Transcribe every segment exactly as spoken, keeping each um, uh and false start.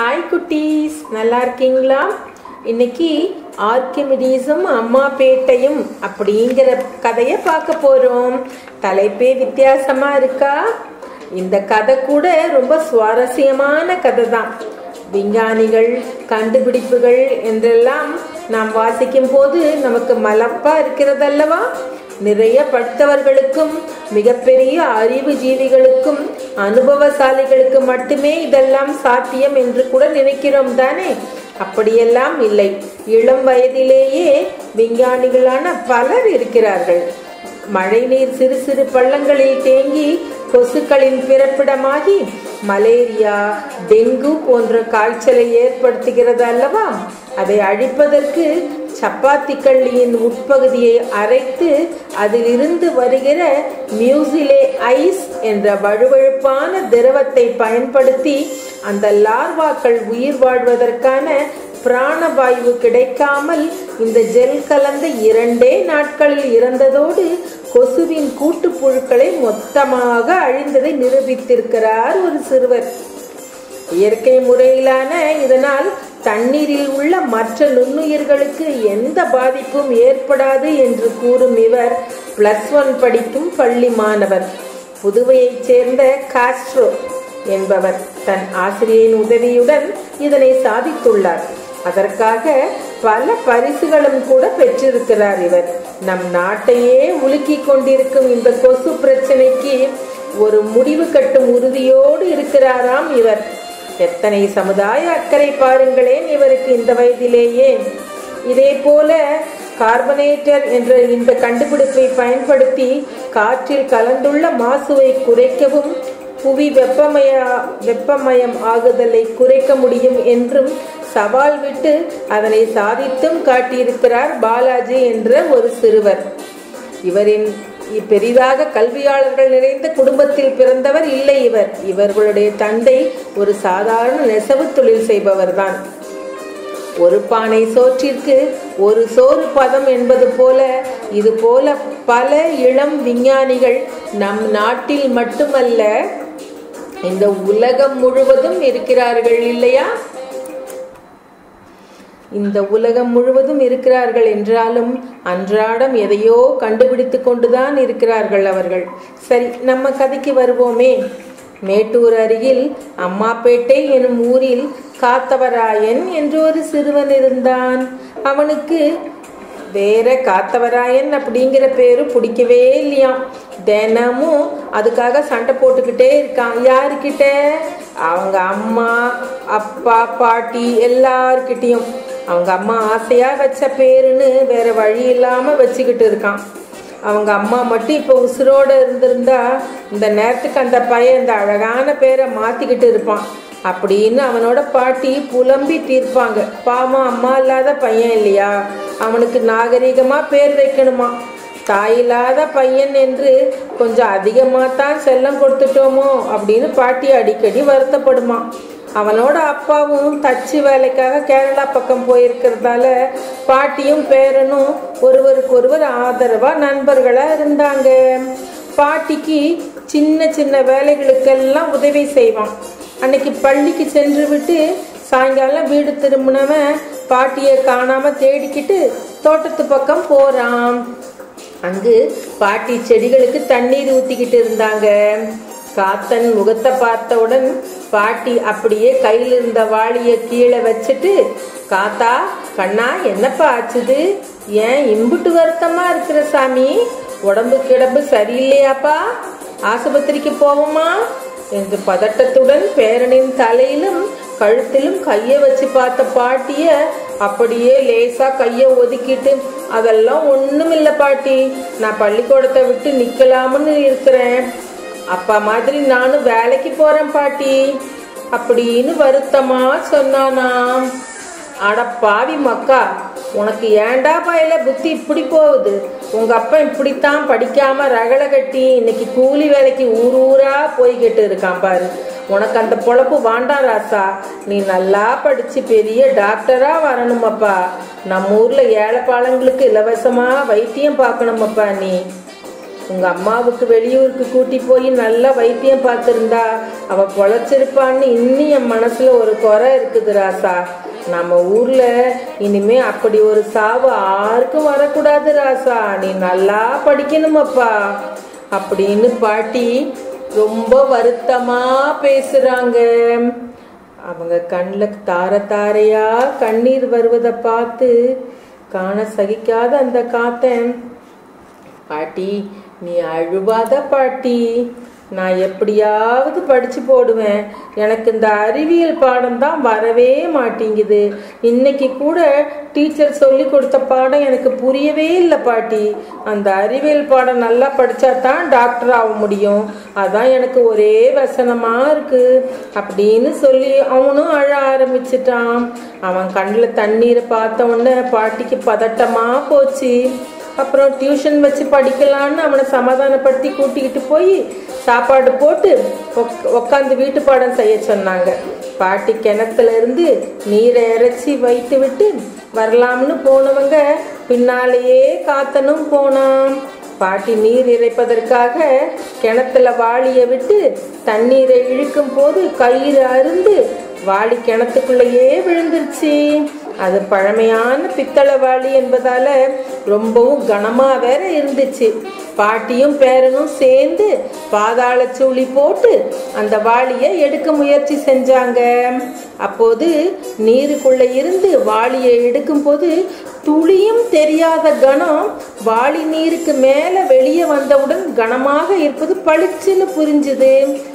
Hi குட்டீஸ், நல்லா இருக்கீங்களா? இன்னைக்கு ஆர்க்கிமிடீஸும் அம்மாபேட்டையும் அப்படிங்கிற கதையை பார்க்க போறோம். தலைப்பே வித்தியாசமா இருக்கா? இந்த கதை கூட ரொம்ப சுவாரஸ்யமான கதை தான். விஞ்ஞானிகள், கண்டுபிடிப்புகள் என்றெல்லாம் நாம் வாசிக்கும் போது நமக்கு மலப்பா இருக்கிறதல்லவா? நிறைய படித்தவர்களுக்கும் மிகப்பெரிய அறிவு ஜீவிகளுக்கும் அனுபவசாலிகளுக்கு மட்டுமே இதெல்லாம் சாத்தியம் என்று கூட நினைக்கிறோம் தானே? அப்படியெல்லாம் இல்லை. இளம் வயதிலேயே விஞ்ஞானிகளான பலர் இருக்கிறார்கள். மழைநீர் சிறு சிறு பள்ளங்களில் தேங்கி கொசுக்களின் பிறப்பிடமாகி மலேரியா, டெங்கு போன்ற காய்ச்சலை ஏற்படுத்துகிறது அல்லவா? அதை அழிப்பதற்கு சப்பாத்தி கள்ளியின் உட்பகுதியை அரைத்து அதிலிருந்து வருகிற மியூசிலே ஐஸ் என்ற வழுவழுப்பான திரவத்தை பயன்படுத்தி அந்த லார்வாக்கள் உயிர் வாழ்வதற்கான பிராணவாயு கிடைக்காமல் இந்த ஜெல் கலந்த இரண்டே நாட்களில் இறந்ததோடு கொசுவின் கூட்டுப்புழுக்களை மொத்தமாக அழிந்ததை நிரூபித்திருக்கிறார் ஒரு சிறுவர். இயற்கை முறையிலான இதனால் தண்ணீரில் உள்ள மற்ற நுண்ணுயிர்களுக்கு எந்த பாதிப்பும் ஏற்படாது என்று கூறும் இவர் பிளஸ் ஒன் படிக்கும் பள்ளி மாணவர். புதுவையைச் சேர்ந்த காஸ்ட்ரோ என்பவர் தன் ஆசிரியரின் உதவியுடன் இதனை சாதித்துள்ளார். அதற்காக பல பரிசுகளும் கூட பெற்றிருக்கிறார் இவர். நம் நாட்டையே உலுக்கி கொண்டிருக்கும் இந்த கொசு பிரச்சனைக்கு ஒரு முடிவு கட்டும் உறுதியோடு இருக்கிறாராம் இவர். எத்தனை சமுதாய அக்கறை பாருங்களேன் இவருக்கு இந்த வயதிலேயே. இதே போல கார்பனேட்டர் என்ற இந்த கண்டுபிடிப்பை பயன்படுத்தி காற்றில் கலந்துள்ள மாசுவை குறைக்கவும் புவி வெப்பமய வெப்பமயம் ஆகுதலை குறைக்க முடியும் என்றும் சவால் விட்டு அதனை சாதித்தும் காட்டியிருக்கிறார் பாலாஜி என்ற ஒரு சிறுவர். இவரின் பெரிதாக கல்வியாளர்கள் நிறைந்த குடும்பத்தில் பிறந்தவர் இல்லை இவர். இவர்களுடைய தந்தை ஒரு சாதாரண நெசவு தொழில் செய்பவர் தான். ஒரு பானை சோற்றிற்கு ஒரு சோறு பதம் என்பது போல இது போல பல இளம் விஞ்ஞானிகள் நம் நாட்டில் மட்டுமல்ல இந்த உலகம் முழுவதும் இருக்கிறார்கள் இல்லையா? இந்த உலகம் முழுவதும் இருக்கிறார்கள் என்றாலும் அன்றாடம் எதையோ கண்டுபிடித்து கொண்டுதான் இருக்கிறார்கள் அவர்கள். சரி, நம்ம கதைக்கு வருவோமே. மேட்டூர் அருகில் அம்மாபேட்டை எனும் ஊரில் காத்தவராயன் என்று ஒரு சிறுவன் இருந்தான். அவனுக்கு வேற காத்தவராயன் அப்படிங்கிற பேரு பிடிக்கவே இல்லையாம். தினமும் அதுக்காக சண்டை போட்டுக்கிட்டே இருக்கான். யாருக்கிட்ட? அவங்க அம்மா, அப்பா, பாட்டி எல்லார்கிட்டையும். அவங்க அம்மா ஆசையா வச்ச பேருன்னு வேற வழி இல்லாம வச்சுக்கிட்டு இருக்கான். அவங்க அம்மா மட்டும் இப்ப உசுரோட இருந்திருந்தா இந்த நேரத்துக்கு அந்த பையன் இந்த அழகான பேரை மாத்திக்கிட்டு இருப்பான் அப்படின்னு அவனோட பாட்டி புலம்பி தீர்ப்பாங்க. பாவம், அம்மா இல்லாத பையன் இல்லையா, அவனுக்கு நாகரிகமா பேர் வைக்கணுமா. தாயில்லாத பையன் என்று கொஞ்சம் அதிகமா தான் செல்லம் கொடுத்துட்டோமோ அப்படின்னு பாட்டி அடிக்கடி வருத்தப்படுமா. அவனோட அப்பாவும் தச்சு வேலைக்காக கேரளா பக்கம் போயிருக்கிறதால பாட்டியும் பேரனும் ஒருவருக்கு ஒருவர் ஆதரவா நண்பர்களா இருந்தாங்க. பாட்டிக்கு சின்ன சின்ன வேலைகளுக்கெல்லாம் உதவி செய்வான். அன்னைக்கு பள்ளிக்கு சென்று விட்டு சாயங்காலம் வீடு திரும்பினவன் பாட்டியை காணாம தேடிக்கிட்டு தோட்டத்து பக்கம் போறான். அங்கு பாட்டி செடிகளுக்கு தண்ணீர் ஊத்திக்கிட்டு இருந்தாங்க. காத்தன் முகத்தை பார்த்தவுடன் பாட்டி அப்படியே கையில் இருந்த வாளிய கீழே வச்சுட்டு, காத்தா கண்ணா, என்னப்பா ஆச்சுது? ஏன் இம்புட்டு வருத்தமா இருக்கிற சாமி? உடம்பு கிடம்பு சரியில்லையாப்பா? ஆஸ்பத்திரிக்கு போவோமா என்று பதட்டத்துடன் பேரனின் தலையிலும் கழுத்திலும் கைய வச்சு பார்த்த பாட்டிய அப்படியே லேசா கைய ஒதுக்கிட்டு, அதெல்லாம் ஒண்ணும் இல்ல பாட்டி, நான் பள்ளிக்கூடத்தை விட்டு நிக்கலாம்னு இருக்கிறேன். அப்பா மாதிரி நானும் வேலைக்கு போறேன் பாட்டி அப்படின்னு வருத்தமா சொன்னானாம். அட பாவி மக்கா, உனக்கு ஏண்டா பாயில புத்தி இப்படி போகுது? உங்க அப்பா இப்படித்தான் படிக்காம ரகலை கட்டி இன்னைக்கு கூலி வேலைக்கு ஊர் ஊரா போய்கிட்டு இருக்கான் பாரு. உனக்கு அந்த பொழப்பு வாண்டாம் ராசா. நீ நல்லா படிச்சு பெரிய டாக்டரா வரணுமப்பா. நம்ம ஊர்ல ஏழை பாலங்களுக்கு இலவசமா வைத்தியம் பார்க்கணுமப்பா. நீ உங்க அம்மாவுக்கு வெளியூருக்கு கூட்டி போய் நல்லா வைத்தியம் பார்த்திருந்தா அவ பொழைச்சிருப்பான்னு இன்னும் என் மனசுல ஒரு குறை இருக்குது ராசா. நம்ம ஊர்ல இனிமே அப்படி ஒரு சாவு யாருக்கும் வரக்கூடாது ராசா. நீ நல்லா படிக்கணுமப்பா அப்படின்னு பாட்டி ரொம்ப வருத்தமா பேசுறாங்க. அவங்க கண்ணில் தார தாரையா கண்ணீர் வருவதை பார்த்து காண சகிக்காத அந்த காத்தன், பாட்டி நீ அழுவாத பாட்டி, நான் எப்படியாவது படிச்சு போடுவேன். எனக்கு இந்த அறிவியல் பாடம் தான் வரவே மாட்டேங்குது. இன்னைக்கு கூட டீச்சர் சொல்லி கொடுத்த பாடம் எனக்கு புரியவே இல்லை பாட்டி. அந்த அறிவியல் பாடம் நல்லா படிச்சா தான் டாக்டர் ஆக முடியும். அதான் எனக்கு ஒரே வசனமா இருக்கு அப்படின்னு சொல்லி அவனும் அழ ஆரம்பிச்சிட்டான். அவன் கண்ணில் தண்ணீரை பார்த்த உடனே பாட்டிக்கு பதட்டமா போச்சு. அப்புறம் டியூஷன் வச்சு படிக்கலான்னு அவனை சமாதானப்படுத்தி கூட்டிக்கிட்டு போய் சாப்பாடு போட்டு உக்காந்து வீட்டு பாடம் செய்ய சொன்னாங்க. பாட்டி கிணத்துல இருந்து நீரை இறைச்சி வைத்து விட்டு வரலாம்னு போனவங்க பின்னாலேயே காத்தனும் போனான். பாட்டி நீர் இறைப்பதற்காக கிணத்துல வாளியை விட்டு தண்ணீரை இழுக்கும் போது கயிறு அருந்து வாளி கிணத்துக்குள்ளேயே விழுந்துருச்சு. அது பழமையான பித்தளை வாளி என்பதால ரொம்பவும் கனமா வேற இருந்துச்சு. பாட்டியும் பேரனும் சேர்ந்து பாதாள சூழி போட்டு அந்த வாளியை எடுக்க முயற்சி செஞ்சாங்க. அப்போது நீருக்குள்ள இருந்து வாளியை எடுக்கும் போது துளியும் தெரியாத கணம் வாளி நீருக்கு மேல வெளியே வந்தவுடன் கனமாக இருப்பது பளிச்சுன்னு புரிஞ்சுது.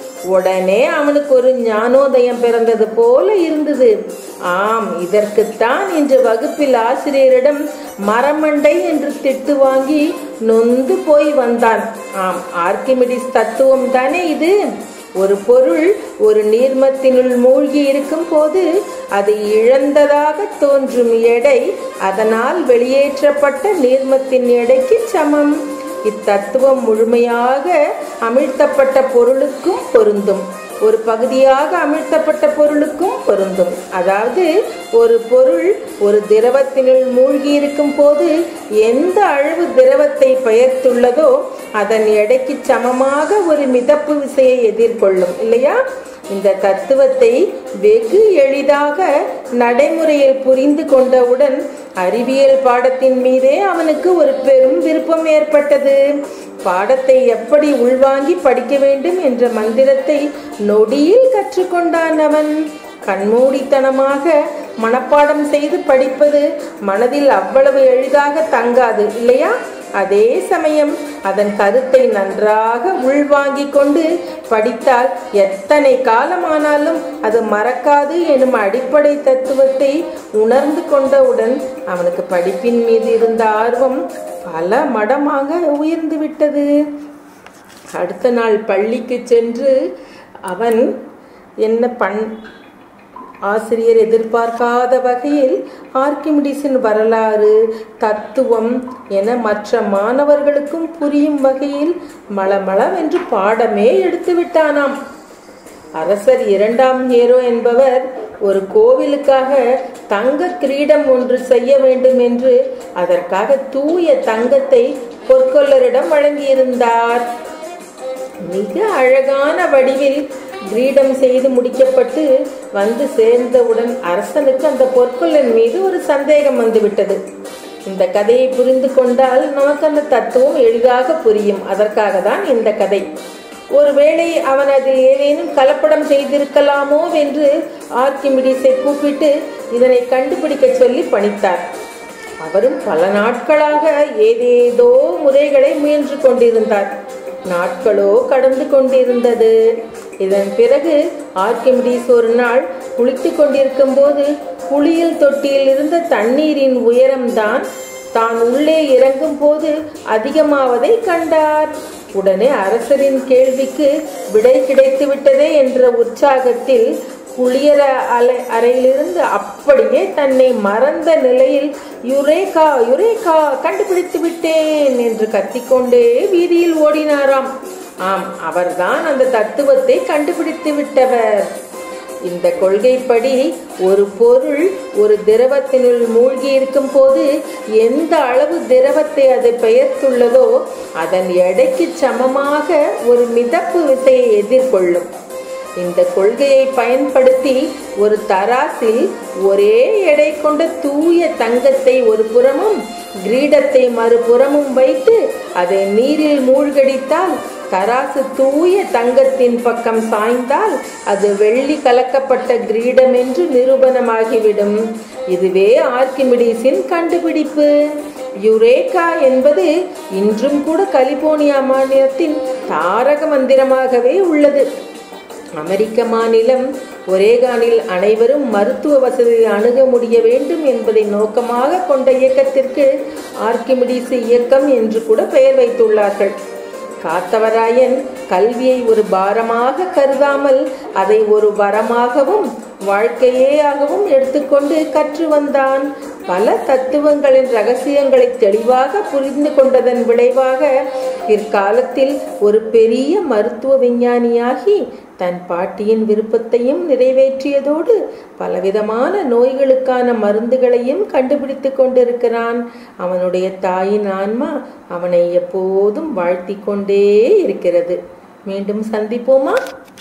உடனே அவனுக்கு ஒரு ஞானோதயம் பிறந்தது போல இருந்தது. ஆம், இதற்குத்தான் இன்று வகுப்பில் ஆசிரியரிடம் மரமண்டை என்று திட்டு வாங்கி நொந்து போய் வந்தான். ஆம், ஆர்க்கிமிடிஸ் தத்துவம் தானே இது. ஒரு பொருள் ஒரு நீர்மத்தினுள் மூழ்கி இருக்கும் போது அது இழந்ததாக தோன்றும் எடை அதனால் வெளியேற்றப்பட்ட நீர்மத்தின் எடைக்கு சமம். இத்தத்துவம் முழுமையாக அமிழ்த்தப்பட்ட பொருளுக்கும் பொருந்தும், ஒரு பகுதியாக அமிழ்த்தப்பட்ட பொருளுக்கும் பொருந்தும். அதாவது ஒரு பொருள் ஒரு திரவத்தினுள் மூழ்கி இருக்கும் போது எந்த அளவு திரவத்தை பெயர்த்துள்ளதோ அதன் எடைக்கு சமமாக ஒரு மிதப்பு விசையை எதிர்கொள்ளும் இல்லையா? இந்த தத்துவத்தை வெகு எளிதாக நடைமுறையில் புரிந்து கொண்டவுடன் அறிவியல் பாடத்தின் மீதே அவனுக்கு ஒரு பெரும் விருப்பம் ஏற்பட்டது. பாடத்தை எப்படி உள்வாங்கி படிக்க வேண்டும் என்ற மந்திரத்தை நொடியில் கற்றுக்கொண்டான் அவன். கண்மூடித்தனமாக மனப்பாடம் செய்து படிப்பது மனதில் அவ்வளவு எளிதாக தங்காது இல்லையா? அதே சமயம் அதன் கருத்தை நன்றாக உள்வாங்கிக் கொண்டு படித்தால் எத்தனை காலமானாலும் அது மறக்காது எனும் அடிப்படை தத்துவத்தை உணர்ந்து கொண்டவுடன் அவனுக்கு படிப்பின் மீது இருந்த ஆர்வம் பல மடமாக உயர்ந்து விட்டது. அடுத்த நாள் பள்ளிக்கு சென்று அவன் என்ன பண் ஆசிரியர் எதிர்பார்க்காத வகையில் ஆர்க்கிமிடிஸின் வரலாறு, தத்துவம் என மற்ற மாணவர்களுக்கும் புரியும் வகையில் மளமளவென்று பாடமே எடுத்து விட்டானாம். அரசர் இரண்டாம் ஹேரோ என்பவர் ஒரு கோவிலுக்காக தங்க கிரீடம் ஒன்று செய்ய வேண்டும் என்று அதற்காக தூய தங்கத்தை பொற்கொல்லரிடம் வழங்கியிருந்தார். மிக அழகான வடிவில் கிரீடம் செய்து முடிக்கப்பட்டு வந்து சேர்ந்தவுடன் அரசனுக்கு அந்த பொற்கொல்லன் மீது ஒரு சந்தேகம் வந்துவிட்டது. இந்த கதையை புரிந்து கொண்டால் நமக்கு அந்த தத்துவம் எளிதாக புரியும். அதற்காக தான் இந்த கதை. ஒருவேளை அவன் அதில் ஏதேனும் கலப்படம் செய்திருக்கலாமோ என்று ஆர்க்கிமிடிஸை கூப்பிட்டு இதனை கண்டுபிடிக்க சொல்லி பணித்தார். அவரும் பல நாட்களாக ஏதேதோ முறைகளை முயன்று கொண்டிருந்தார். நாட்களோ கடந்து கொண்டிருந்தது. இதன் பிறகு ஆர்க்கிமிடிஸ் ஒரு நாள் குளித்து கொண்டிருக்கும் போது குளியல் தொட்டியில் இருந்த தண்ணீரின் உயரம்தான் தான் உள்ளே இறங்கும் போது அதிகமாவதை கண்டார். உடனே அரசரின் கேள்விக்கு விடை கிடைத்து விட்டதே என்ற உற்சாகத்தில் குளியல அலை அறையிலிருந்து அப்படியே தன்னை மறந்த நிலையில் யுரேகா யுரேகா கண்டுபிடித்து விட்டேன் என்று கத்திக்கொண்டே வீதியில் ஓடினாராம். ஆம், அவர்தான் அந்த தத்துவத்தை கண்டுபிடித்து விட்டவர். இந்த கொள்கைப்படி ஒரு பொருள் ஒரு திரவத்தினுள் மூழ்கி இருக்கும் போது எந்த அளவு திரவத்தை அது பெயர்த்துள்ளதோ அதன் எடைக்கு சமமாக ஒரு மிதப்பு விசையை எதிர்கொள்ளும். இந்த கொள்கையை பயன்படுத்தி ஒரு தராசில் ஒரே எடை கொண்ட தூய தங்கத்தை ஒரு புறமும் கிரீடத்தை மறுபுறமும் வைத்து அதை நீரில் மூழ்கடித்தால் தராசு தூய தங்கத்தின் பக்கம் சாய்ந்தால் அது வெள்ளி கலக்கப்பட்ட கிரீடம் என்று நிரூபணமாகிவிடும். இதுவே ஆர்க்கிமிடிஸின் கண்டுபிடிப்பு. யுரேகா என்பது இன்றும் கூட கலிபோர்னியா மாநிலத்தின் தாரக மந்திரமாகவே உள்ளது. அமெரிக்க மாநிலம் ஒரேகானில் அனைவரும் மருத்துவ வசதியை அணுக முடிய வேண்டும் என்பதை நோக்கமாக கொண்ட இயக்கத்திற்கு ஆர்க்கிமிடிஸ் இயக்கம் என்று கூட பெயர் வைத்துள்ளார்கள். காத்தவராயன் கல்வியை ஒரு பாரமாக கருதாமல் அதை ஒரு வரமாகவும் வாழ்க்கையேயாகவும் எடுத்துக்கொண்டு கற்று வந்தான். பல தத்துவங்களின் ரகசியங்களை தெளிவாக புரிந்து கொண்டதன் விளைவாக பிற்காலத்தில் ஒரு பெரிய மருத்துவ விஞ்ஞானியாகி தன் பாட்டியின் விருப்பத்தையும் நிறைவேற்றியதோடு பலவிதமான நோய்களுக்கான மருந்துகளையும் கண்டுபிடித்து கொண்டிருக்கிறான். அவனுடைய தாயின் ஆன்மா அவனை எப்போதும் வாழ்த்தி கொண்டே இருக்கிறது. மீண்டும் சந்திப்போமா?